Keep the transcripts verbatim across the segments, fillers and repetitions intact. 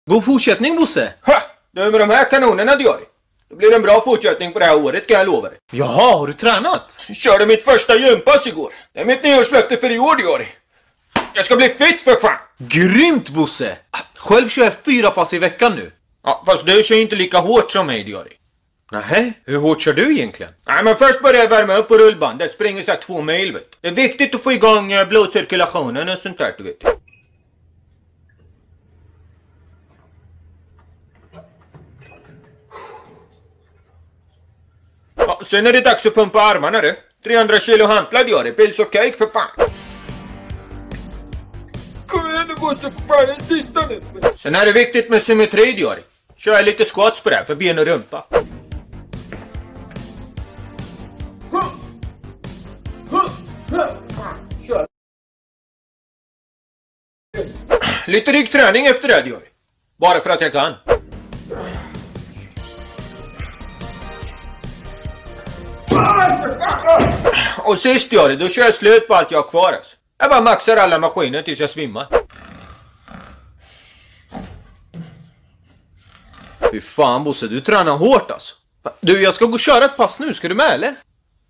God fortsättning, Bosse. Ha! Det är med de här kanonerna, Diari. Det blir en bra fortsättning på det här året, kan jag lova dig. Jaha, har du tränat? Jag körde mitt första gympass igår. Det är mitt nyårslöfte för i år, Diari. Jag ska bli fit för fan! Grymt, Bosse! Själv kör jag fyra pass i veckan nu. Ja, fast du kör inte lika hårt som mig, Diari. Nähä, hur hårt kör du egentligen? Nej, men först börjar jag värma upp på rullbandet. Springer så här två mil, vet du. Det är viktigt att få igång eh, blodcirkulationen och sånt där, du vet. Ja, sen är det dags att pumpa armarna, du. trehundra kilo hantlar, Diari. Pills of cake, för fan. Kom igen nu, Bosse, för fan, den sista nu. Sen är det viktigt med symmetri, Diari. Kör lite squats på det här för ben och rumpa. Kör. Lite ryggträning efter det, Diari. Bara för att jag kan. Och sist, Diari, då kör jag slut på allt jag har kvar, alltså. Jag bara maxar alla maskiner tills jag svimmar. Fy fan, Bosse, du tränar hårt alltså. Du, jag ska gå och köra ett pass nu, ska du med eller?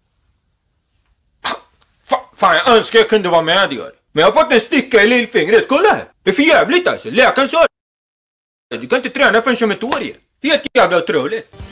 Fa fan, jag önskar jag kunde vara med, Diari. Men jag har fått en sticka i lillfingret, kolla här. Det är för jävligt alltså, läkaren sa. Du kan inte träna förrän om ett år igen. Helt jävla otroligt.